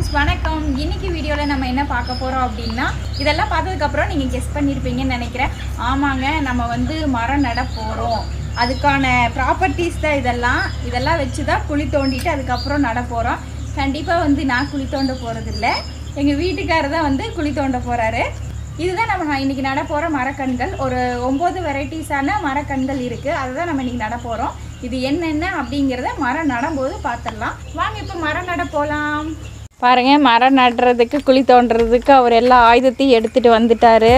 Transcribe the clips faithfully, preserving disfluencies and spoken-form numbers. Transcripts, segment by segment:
Friends வணக்கம். இன்னைக்கு வீடியோவில் நம்ம என்ன பார்க்க போகிறோம் அப்படின்னா, இதெல்லாம் பார்த்ததுக்கப்புறம் நீங்கள் கெஸ் பண்ணியிருப்பீங்கன்னு நினைக்கிறேன். ஆமாங்க, நம்ம வந்து மரம் நட போகிறோம். அதுக்கான ப்ராப்பர்ட்டிஸ் தான் இதெல்லாம். இதெல்லாம் வச்சு தான் குழி தோண்டிட்டு அதுக்கப்புறம் நட போகிறோம். கண்டிப்பாக வந்து நான் குழி தோண்ட போகிறதில்ல, எங்கள் வீட்டுக்காரர் தான் வந்து குழி தோண்ட போகிறாரு. இதுதான் நம்ம இன்றைக்கி நட போகிற மரக்கன்கள். ஒரு ஒம்பது வெரைட்டிஸான மரக்கன்கள் இருக்குது. அதை தான் நம்ம இன்றைக்கி நட போகிறோம். இது என்னென்ன அப்படிங்கிறத மரம் நடும்போது பார்த்துடலாம். வாங்க இப்போ மரம் நட போகலாம். பாருங்க, மரம் நடுறதுக்கு குழி தோண்டுறதுக்கு அவர் எல்லா ஆயுதத்தையும் எடுத்துகிட்டு வந்துட்டார்.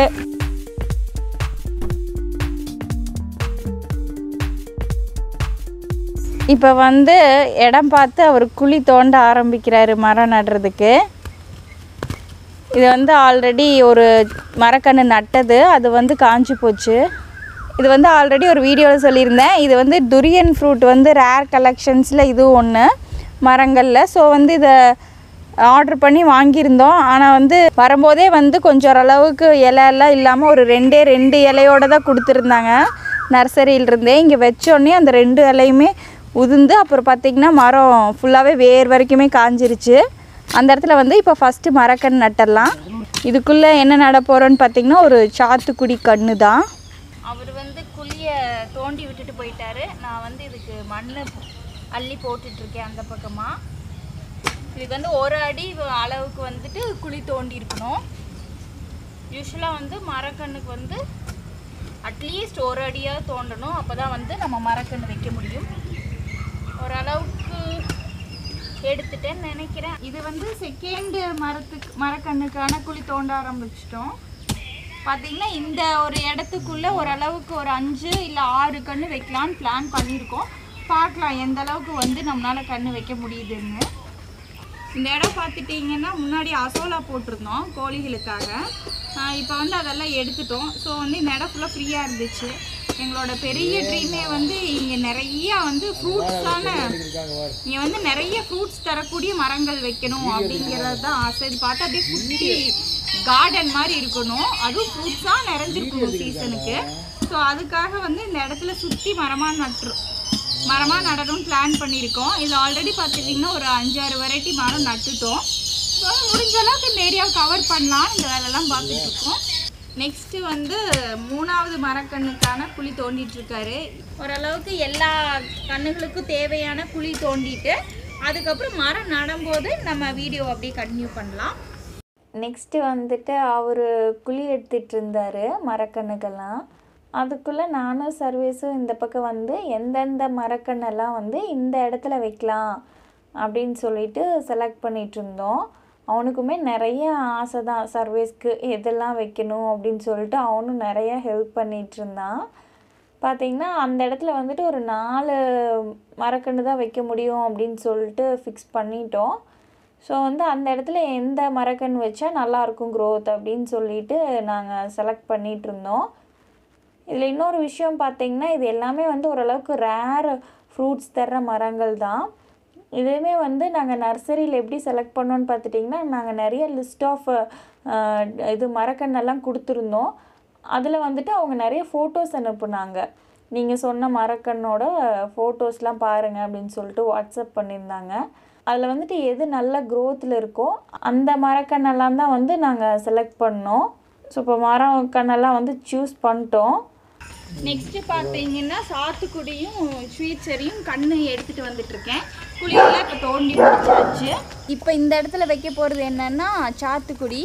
இப்போ வந்து இடம் பார்த்து அவர் குழி தோண்ட ஆரம்பிக்கிறாரு மரம் நடுறதுக்கு. இது வந்து ஆல்ரெடி ஒரு மரக்கன்று நட்டது, அது வந்து காஞ்சி போச்சு. இது வந்து ஆல்ரெடி ஒரு வீடியோவில் சொல்லியிருந்தேன். இது வந்து துரியன் ஃப்ரூட் வந்து ரேர் கலெக்ஷன்ஸில் இதுவும் ஒன்று மரங்களில். ஸோ வந்து இதை ஆர்டர் பண்ணி வாங்கியிருந்தோம். ஆனால் வந்து வரும்போதே வந்து கொஞ்சம் ஓரளவுக்கு இலையெல்லாம் இல்லாமல் ஒரு ரெண்டே ரெண்டு இலையோடு தான் கொடுத்துருந்தாங்க நர்சரியிலிருந்தே. இங்கே வச்சோடனே அந்த ரெண்டு இலையுமே உதிர்ந்து அப்புறம் பார்த்திங்கன்னா மரம் ஃபுல்லாகவே வேர் வரைக்குமே காஞ்சிருச்சு. அந்த இடத்துல வந்து இப்போ ஃபஸ்ட்டு மரக்கன்று நட்டலாம். இதுக்குள்ளே என்ன நட போகிறோன்னு பார்த்திங்கன்னா ஒரு சாத்துக்குடி கன்று தான். அவர் வந்து குழியை தோண்டி விட்டுட்டு போயிட்டாரு. நான் வந்து இதுக்கு மண் அள்ளி போட்டுட்ருக்கேன் அந்த பக்கமாக. இதுக்கு வந்து ஒரு அடி அளவுக்கு வந்துட்டு குழி தோண்டி இருக்கணும். யூஸ்வலாக வந்து மரக்கன்றுக்கு வந்து அட்லீஸ்ட் ஒரு அடியாக தோண்டணும். அப்போ தான் வந்து நம்ம மரக்கன்று வைக்க முடியும். ஓரளவுக்கு எடுத்துட்டேன்னு நினைக்கிறேன். இது வந்து செகண்ட் மரத்துக்கு மரக்கன்றுக்கான குழி தோண்ட ஆரம்பிச்சிட்டோம். பார்த்திங்கன்னா இந்த ஒரு இடத்துக்குள்ளே ஓரளவுக்கு ஒரு அஞ்சு இல்லை ஆறு கன்று வைக்கலான்னு பிளான் பண்ணியிருக்கோம். பார்க்கலாம் எந்த அளவுக்கு வந்து நம்மளால் கன்று வைக்க முடியுதுன்னு. இந்த இடம் பார்த்துட்டிங்கன்னா முன்னாடி அசோலா போட்டிருந்தோம் கோழிகளுக்காக. இப்போ வந்து அதெல்லாம் எடுத்துட்டோம். ஸோ வந்து இந்த இடம் ஃபுல்லாக ஃப்ரீயாக இருந்துச்சு. எங்களோட பெரிய ட்ரீமே வந்து இங்கே நிறையா வந்து ஃப்ரூட்ஸான இங்கே வந்து நிறைய ஃப்ரூட்ஸ் தரக்கூடிய மரங்கள் வைக்கணும் அப்படிங்கிறது தான் ஆசை. இது பார்த்தா அப்படியே குட்டி கார்டன் மாதிரி இருக்கணும், அதுவும் ஃப்ரூட்ஸாக நிறைஞ்சிருக்கணும் சீசனுக்கு. ஸோ அதுக்காக வந்து இந்த இடத்துல சுற்றி மரமாக நட்டு மரமாக நடணும்னு பிளான் பண்ணியிருக்கோம். இது ஆல்ரெடி பார்த்துட்டிங்கன்னா ஒரு அஞ்சாறு வெரைட்டி மரம் நட்டுட்டோம். ஸோ முடிஞ்ச அளவுக்கு இந்த ஏரியாவை கவர் பண்ணலாம். இந்த வேலையெல்லாம் பார்த்துட்ருக்கோம். நெக்ஸ்ட்டு வந்து மூணாவது மரக்கண்ணுக்கான குழி தோண்டிகிட்ருக்காரு. ஓரளவுக்கு எல்லா கண்ணுகளுக்கும் தேவையான குழி தோண்டிட்டு அதுக்கப்புறம் மரம் நடும்போது நம்ம வீடியோ அப்படியே கண்டினியூ பண்ணலாம். நெக்ஸ்ட்டு வந்துட்டு அவர் குழி எடுத்துகிட்டு இருந்தார் மரக்கண்ணுக்கெல்லாம். அதுக்குள்ளே நானும் சர்வீஸும் இந்த பக்கம் வந்து எந்தெந்த மரக்கண்ணெல்லாம் வந்து இந்த இடத்துல வைக்கலாம் அப்படின்னு சொல்லிட்டு செலக்ட் பண்ணிகிட்ருந்தோம். அவனுக்குமே நிறைய ஆசை தான் சர்வீஸ்க்கு எதெல்லாம் வைக்கணும் அப்படின்னு சொல்லிட்டு அவனும் நிறைய ஹெல்ப் பண்ணிகிட்ருந்தான். பார்த்திங்கன்னா அந்த இடத்துல வந்துட்டு ஒரு நாலு மரக்கன்று தான் வைக்க முடியும் அப்படின்னு சொல்லிட்டு ஃபிக்ஸ் பண்ணிட்டோம். ஸோ வந்து அந்த இடத்துல எந்த மரக்கன்று வச்சா நல்லாயிருக்கும் க்ரோத் அப்படின்னு சொல்லிட்டு நாங்கள் செலக்ட் பண்ணிகிட்ருந்தோம். இதில் இன்னொரு விஷயம் பார்த்திங்கன்னா இது எல்லாமே வந்து ஓரளவுக்கு ரேர் ஃப்ரூட்ஸ் தர்ற மரங்கள் தான். இதுவுமே வந்து நாங்கள் நர்சரியில் எப்படி செலக்ட் பண்ணோன்னு பார்த்துட்டிங்கன்னா, நாங்கள் நிறைய லிஸ்ட் ஆஃப் இது மரக்கண்ணெல்லாம் கொடுத்துருந்தோம். அதில் வந்துட்டு அவங்க நிறைய ஃபோட்டோஸ் அனுப்புனாங்க. நீங்கள் சொன்ன மரக்கண்ணோட ஃபோட்டோஸ்லாம் பாருங்கள் அப்படின்னு சொல்லிட்டு வாட்ஸ்அப் பண்ணியிருந்தாங்க. அதில் வந்துட்டு எது நல்ல க்ரோத்தில் இருக்கோ அந்த மரக்கண்ணெல்லாம் தான் வந்து நாங்கள் செலக்ட் பண்ணோம். ஸோ இப்போ மரம் கண்ணெல்லாம் வந்து சூஸ் பண்ணிட்டோம். நெக்ஸ்ட்டு பார்த்தீங்கன்னா சாத்துக்குடியும் ஸ்வீட் செரியும் கண்ணு எடுத்துகிட்டு வந்துட்டுருக்கேன். குழியெல்லாம் இப்போ தோண்டி முடிச்சாச்சு. இப்போ இந்த இடத்துல வைக்க போகிறது என்னென்னா சாத்துக்குடி.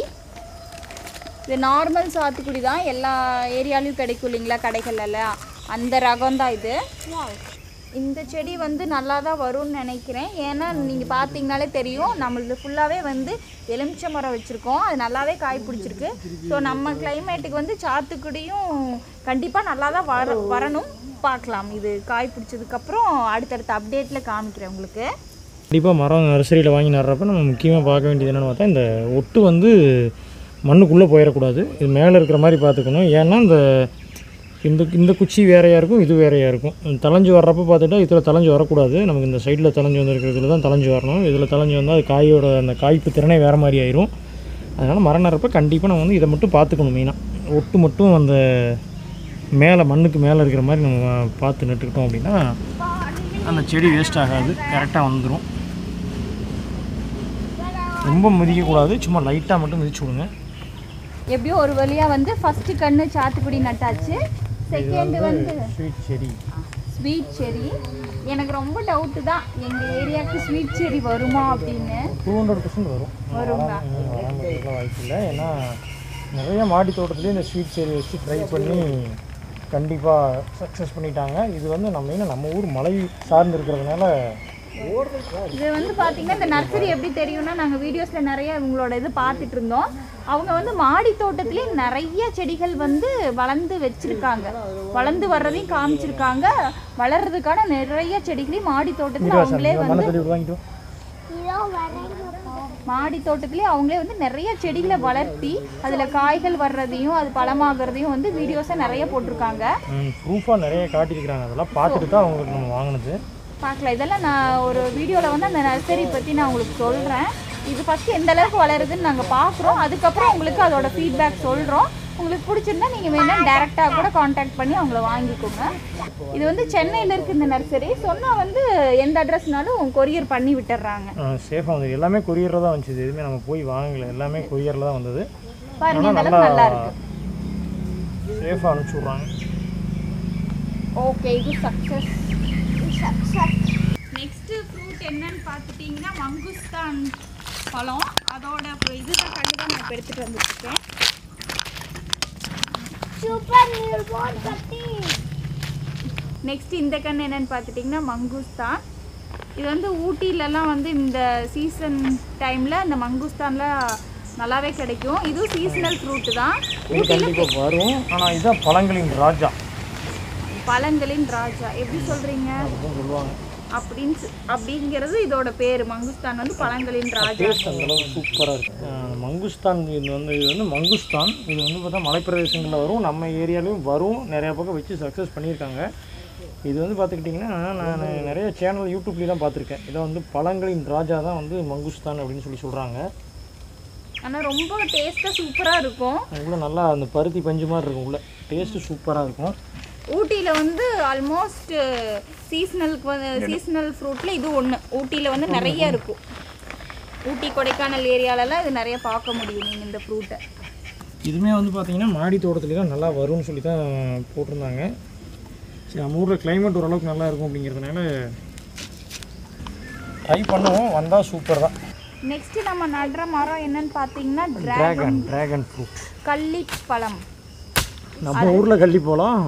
இது நார்மல் சாத்துக்குடி தான், எல்லா ஏரியாலையும் கிடைக்கும் இல்லைங்களா கடைகளெல்லாம், அந்த ரகம் தான் இது. இந்த செடி வந்து நல்லா தான் வரும்னு நினைக்கிறேன். ஏன்னா நீங்கள் பார்த்தீங்கனாலே தெரியும், நம்மளது ஃபுல்லாகவே வந்து எலுமிச்சை மரம் வச்சுருக்கோம். அது நல்லாவே காய் பிடிச்சிருக்கு. ஸோ நம்ம கிளைமேட்டுக்கு வந்து சாத்துக்குடியும் கண்டிப்பாக நல்லா தான் வர வரணும் பார்க்கலாம். இது காய் பிடிச்சதுக்கப்புறம் அடுத்தடுத்த அப்டேட்டில் காமிக்கிறேன் உங்களுக்கு. கண்டிப்பாக மரம் நர்சரியில் வாங்கி நடுறப்ப நம்ம முக்கியமாக பார்க்க வேண்டியது என்னென்னு பார்த்தா, இந்த ஒட்டு வந்து மண்ணுக்குள்ளே போயிடக்கூடாது. இது மேலே இருக்கிற மாதிரி பார்த்துக்கணும். ஏன்னா இந்த இந்த இந்த குச்சி வேறையாக இருக்கும், இது வேறையாக இருக்கும். தளைஞ்சு வர்றப்போ பார்த்துட்டா இதில் தளைஞ்சு வரக்கூடாது. நமக்கு இந்த சைடில் தளைஞ்சு வந்துருக்கிறதுல தான் தளைஞ்சு வரணும். இதில் தளைஞ்சு வந்தால் அது காயோட அந்த காய்ப்பு திறனே வேறு மாதிரி ஆயிரும். அதனால் மரம் நடுறப்ப கண்டிப்பாக நம்ம வந்து இதை மட்டும் பார்த்துக்கணும். மெயினாக ஒட்டு மட்டும் அந்த மேலே மண்ணுக்கு மேலே இருக்கிற மாதிரி நம்ம பார்த்து நட்டுக்கிட்டோம் அப்படின்னா அந்த செடி வேஸ்ட் ஆகாது, கரெக்டாக வந்துடும். ரொம்ப மிதிக்கக்கூடாது, சும்மா லைட்டாக மட்டும் மிதிச்சு விடுங்க. எப்படியோ ஒரு வழியாக வந்து ஃபஸ்ட்டு கன்று சாத்துக்குடி நட்டாச்சு. செகண்ட் வந்து ஸ்வீட் செரி. ஸ்வீட் செரி எனக்கு ரொம்ப டவுட்டு தான், எங்கள் ஏரியாவுக்கு ஸ்வீட் செரி வருமா அப்படின்னு. டூ ஹண்ட்ரட் பர்சன்ட் வரும். வருங்களா? வராமல் வாய்ப்பு இல்லை. ஏன்னா நிறைய மாடி தோட்டத்துலேயே இந்த ஸ்வீட் செரி வச்சு ட்ரை பண்ணி கண்டிப்பாக சக்ஸஸ் பண்ணிட்டாங்க. இது வந்து நம்ம என்ன நம்ம ஊர் மலை சார்ந்து இருக்கிறதுனால. இது வந்து பார்த்தீங்கன்னா இந்த நர்சரி எப்படி தெரியும்னா, நாங்கள் வீடியோஸில் நிறைய இவங்களோட இது பார்த்துட்டு இருந்தோம். அவங்க வந்து மாடி தோட்டத்துலேயே நிறைய செடிகள் வந்து வளர்ந்து வச்சுருக்காங்க, வளர்ந்து வர்றதையும் காமிச்சிருக்காங்க. வளர்றதுக்கான நிறைய செடிகளையும் மாடி தோட்டத்தில் அவங்களே வந்து மாடி தோட்டத்துலேயே அவங்களே வந்து நிறைய செடிகளை வளர்த்தி அதில் காய்கள் வர்றதையும் அது பழமாகறதையும் வந்து வீடியோஸை நிறைய போட்டிருக்காங்க. ப்ரூஃபாக நிறைய காட்டியிருக்கிறாங்க. அதெல்லாம் பார்த்துட்டு தான் அவங்களுக்கு நம்ம வாங்கினது. பார்க்கலாம். இதெல்லாம் நான் ஒரு வீடியோவில் வந்து அந்த நர்சரி பற்றி நான் உங்களுக்கு சொல்கிறேன். இது ஃபஸ்ட்டு எந்த அளவுக்கு வளருதுன்னு நாங்கள் பார்க்குறோம். அதுக்கப்புறம் உங்களுக்கு அதோட ஃபீட்பேக் சொல்கிறோம். உங்களுக்கு பிடிச்சிருந்தா நீங்கள் வேணால் டேரெக்டாக கூட காண்டாக்ட் பண்ணி அவங்கள வாங்கிக்கோங்க. இது வந்து சென்னையில் இருக்குது இந்த நர்சரி. சொன்னால் வந்து எந்த அட்ரஸ்னாலும் கொரியர் பண்ணி விட்டுறாங்க. சேஃபாக வந்தது. எல்லாமே கொரியரில் தான் வந்துச்சு. எதுவுமே நம்ம போய் வாங்கலை, எல்லாமே கொரியரில் தான் வந்தது. பாருங்க, இந்த அளவுக்கு நல்லா இருக்கு. சேஃபாக அனுப்பிச்சி விட்றாங்க. ஓகே, இது சக்ஸஸ். நெக்ஸ்ட்டு ஃப்ரூட் என்னன்னு பார்த்துட்டிங்கன்னா மங்குஸ்தான் பழம். அதோட இதுதான் கண்டு தான் நான் இப்போ எடுத்துகிட்டு வந்துருக்கேன். நெக்ஸ்ட் இந்த கன்று என்னன்னு பார்த்துட்டிங்கன்னா மங்குஸ்தான். இது வந்து ஊட்டிலலாம் வந்து இந்த சீசன் டைமில் இந்த மங்குஸ்தானில் நல்லாவே கிடைக்கும். இதுவும் சீசனல் ஃப்ரூட்டு தான். கண்டிப்பாக வரும். ஆனால் இதுதான் பழங்களின் ராஜா. பழங்களின் ராஜா எப்படி சொல்கிறீங்க சொல்லுவாங்க அப்படின்னு அப்படிங்கிறது இதோட பேர். மங்குஸ்தான் வந்து பழங்களின் ராஜா. சூப்பராக இருக்குது. மங்குஸ்தான் இது வந்து இது வந்து மங்குஸ்தான் இது வந்து பார்த்தா மலைப்பிரதேசங்களில் வரும், நம்ம ஏரியாலையும் வரும். நிறையா பக்கம் வச்சு சக்ஸஸ் பண்ணியிருக்காங்க. இது வந்து பார்த்துக்கிட்டிங்கன்னா நான் நிறைய சேனல் யூடியூப்லேயும் தான் பார்த்துருக்கேன். இதை வந்து பழங்களின் ராஜா தான் வந்து மங்குஸ்தான் அப்படின்னு சொல்லி சொல்கிறாங்க. ஆனால் ரொம்ப டேஸ்ட்டாக சூப்பராக இருக்கும். உள்ள நல்லா அந்த பருத்தி பஞ்சு மாதிரி இருக்கும். உள்ள டேஸ்ட்டு சூப்பராக இருக்கும். ஊட்டியில் வந்து ஆல்மோஸ்ட் சீசனலுக்கு வந்து சீசனல் ஃப்ரூட்டில் இது ஒன்று. ஊட்டியில் வந்து நிறைய இருக்கும். ஊட்டி கொடைக்கானல் ஏரியாலலாம் இது நிறைய பார்க்க முடியும் நீங்கள் இந்த ஃப்ரூட்டை. இதுவுமே வந்து பார்த்திங்கன்னா மாடி தோட்டத்துலாம் நல்லா வரும்னு சொல்லி தான் போட்டிருந்தாங்க. சரி, நம்ம ஊரில் கிளைமேட் ஓரளவுக்கு நல்லா இருக்கும் அப்படிங்கிறதுனால ட்ரை பண்ணுவோம். வந்தால் சூப்பர் தான். நெக்ஸ்ட்டு நம்ம நடுற மரம் என்னன்னு பார்த்தீங்கன்னா ட்ராகன் ட்ராகன் ஃப்ரூட், கள்ளி பழம். நம்ம ஊரில் கள்ளி போகலாம்.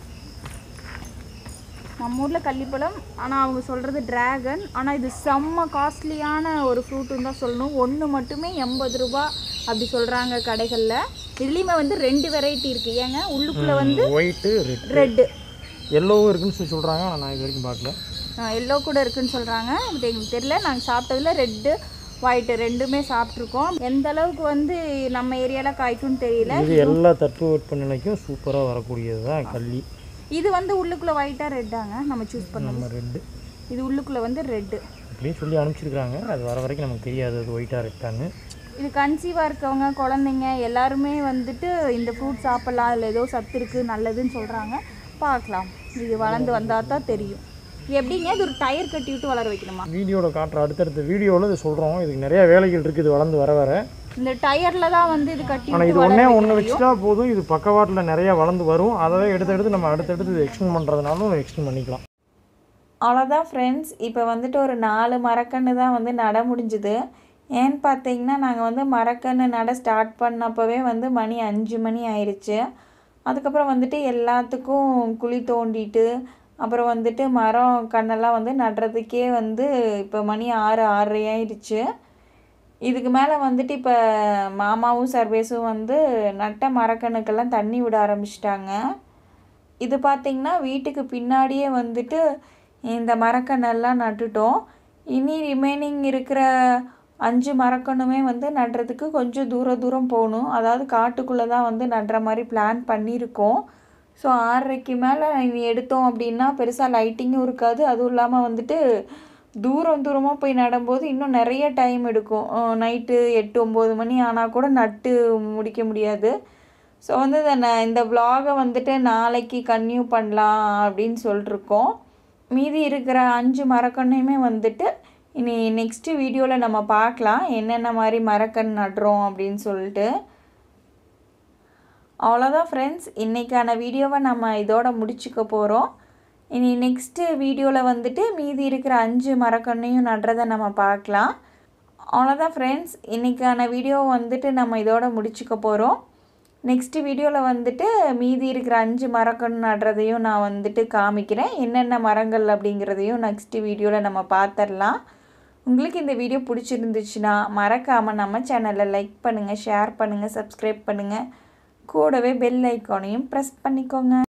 நம்ம ஊரில் கள்ளிப்பழம், ஆனால் அவங்க சொல்கிறது ட்ராகன். ஆனால் இது செம்ம காஸ்ட்லியான ஒரு ஃப்ரூட்டுன்னு தான் சொல்லணும். ஒன்று மட்டுமே எண்பது ரூபா அப்படி சொல்கிறாங்க கடைகளில். இதுலேயுமே வந்து ரெண்டு வெரைட்டி இருக்குது. ஏங்க உள்ளுக்குள்ளே வந்து ஒயிட்டு ரெட்டு எல்லோவும் இருக்குன்னு சொல்லி சொல்கிறாங்க. ஆனால் நான் இது வரைக்கும் பார்க்கல. எல்லோ கூட இருக்குதுன்னு சொல்கிறாங்க. பட் எங்களுக்கு தெரியல. நாங்கள் சாப்பிட்டதில் ரெட்டு ஒயிட்டு ரெண்டுமே சாப்பிட்ருக்கோம். எந்த அளவுக்கு வந்து நம்ம ஏரியாவில் காய்க்கும்னு தெரியல. இது எல்லா தட்பவெப்பநிலைக்கும் சூப்பராக வரக்கூடியது தான் கள்ளி. இது வந்து உள்ளுக்குள்ளே ஒயிட்டாக ரெட்டாங்க நம்ம சூஸ் பண்ணோம். ரெட்டு இது உள்ளுக்குள்ளே வந்து ரெட்டு அப்படின்னு சொல்லி அனுப்பிச்சிருக்காங்க. அது வர வரைக்கும் நமக்கு தெரியாது அது ஒயிட்டாக ரெட்டான்னு. இது கன்சீவாக இருக்கவங்க குழந்தைங்க எல்லாருமே வந்துட்டு இந்த ஃப்ரூட் சாப்பிட்லாம். அதில் ஏதோ சத்து இருக்குது நல்லதுன்னு சொல்கிறாங்க. பார்க்கலாம், இது வளர்ந்து வந்தால் தான் தெரியும். எப்படிங்க இது ஒரு டயர் கட்டி விட்டு வளர வைக்கணுமா? வீடியோவில் காட்டுற அடுத்தடுத்த வீடியோவில் இது சொல்கிறோம். இதுக்கு நிறையா வேலைகள் இருக்குது. இது வளர்ந்து வர வர இந்த டயரில் தான் வந்து இது கட்டி. ஆனால் இது ஒன்றே ஒன்று வச்சுட்டா போதும். இது பக்கவாட்டில் நிறையா வளர்ந்து வரும். அதை எடுத்து எடுத்து நம்ம அடுத்தடுத்து இது எக்ஸ்டெண்ட் பண்ணுறதுனாலும் எக்ஸ்டெண்ட் பண்ணிக்கலாம். அவ்வளோதான் ஃப்ரெண்ட்ஸ். இப்போ வந்துட்டு ஒரு நாலு மரக்கன்று தான் வந்து நட முடிஞ்சுது. ஏன்னு பார்த்தீங்கன்னா நாங்கள் வந்து மரக்கன்று நட ஸ்டார்ட் பண்ணப்போவே வந்து மணி அஞ்சு மணி ஆயிடுச்சு. அதுக்கப்புறம் வந்துட்டு எல்லாத்துக்கும் குழி தோண்டிட்டு அப்புறம் வந்துட்டு மரம் கண்ணெல்லாம் வந்து நடுறதுக்கே வந்து இப்போ மணி ஆறு ஆறரை ஆயிடுச்சு. இதுக்கு மேலே வந்துட்டு இப்போ மாமாவும் சர்வேஸும் வந்து நட்ட மரக்கண்ணுக்கெல்லாம் தண்ணி விட ஆரம்பிச்சிட்டாங்க. இது பார்த்திங்கன்னா வீட்டுக்கு பின்னாடியே வந்துட்டு இந்த மரக்கண்ணெல்லாம் நட்டுட்டோம். இனி ரிமைனிங் இருக்கிற அஞ்சு மரக்கண்ணுமே வந்து நடுறதுக்கு கொஞ்சம் தூர தூரம் போகணும். அதாவது காட்டுக்குள்ளே தான் வந்து நடுற மாதிரி பிளான் பண்ணியிருக்கோம். ஸோ ஆறரைக்கு மேலே இனி எடுத்தோம் அப்படின்னா பெருசாக லைட்டிங்கும் இருக்காது. அதுவும் இல்லாமல் வந்துட்டு தூரம் தூரமாக போய் நடும்போது இன்னும் நிறைய டைம் எடுக்கும். நைட்டு எட்டு ஒம்பது மணி ஆனால் கூட நட்டு முடிக்க முடியாது. ஸோ வந்து இந்த இந்த விலாகை வந்துட்டு நாளைக்கு கன்டினியூ பண்ணலாம் அப்படின்னு சொல்லிட்டுருக்கோம். மீதி இருக்கிற அஞ்சு மரக்கண்ணையுமே வந்துட்டு இனி நெக்ஸ்ட்டு வீடியோவில் நம்ம பார்க்கலாம் என்னென்ன மாதிரி மரக்கன்று நடுறோம் அப்படின்னு சொல்லிட்டு. அவ்வளோதான் ஃப்ரெண்ட்ஸ், இன்றைக்கான வீடியோவை நம்ம இதோட முடிச்சுக்க போகிறோம். இனி நெக்ஸ்ட்டு வீடியோவில் வந்துட்டு மீதி இருக்கிற அஞ்சு மரக்கன்னையும் நடுறதை நம்ம பார்க்கலாம். அவ்வளோதான் ஃப்ரெண்ட்ஸ், இன்றைக்கான வீடியோ வந்துட்டு நம்ம இதோட முடிச்சுக்க போகிறோம். நெக்ஸ்ட்டு வீடியோவில் வந்துட்டு மீதி இருக்கிற அஞ்சு மரக்கன்று நடுறதையும் நான் வந்துட்டு காமிக்கிறேன். என்னென்ன மரங்கள் அப்படிங்கிறதையும் நெக்ஸ்ட்டு வீடியோவில் நம்ம பார்த்துடலாம். உங்களுக்கு இந்த வீடியோ பிடிச்சிருந்துச்சுன்னா மறக்காமல் நம்ம சேனலை லைக் பண்ணுங்கள், ஷேர் பண்ணுங்கள், சப்ஸ்கிரைப் பண்ணுங்கள். கூடவே பெல் ஐக்கானையும் ப்ரெஸ் பண்ணிக்கோங்க.